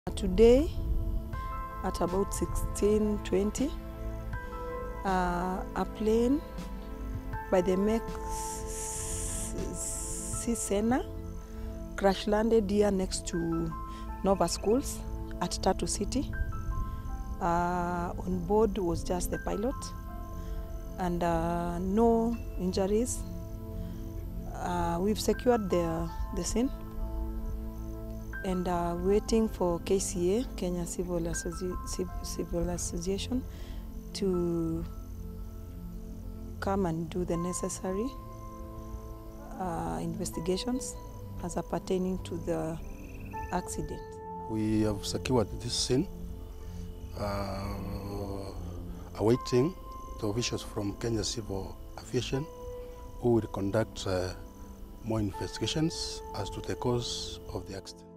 Today, at about 16:20, a plane by the MEC Sena crash landed here next to Nova Schools at Tatu City. On board was just the pilot and no injuries. We've secured the scene and waiting for KCA, Kenya Civil Association, to come and do the necessary investigations as pertaining to the accident. We have secured this scene, awaiting the officials from Kenya Civil Aviation who will conduct more investigations as to the cause of the accident.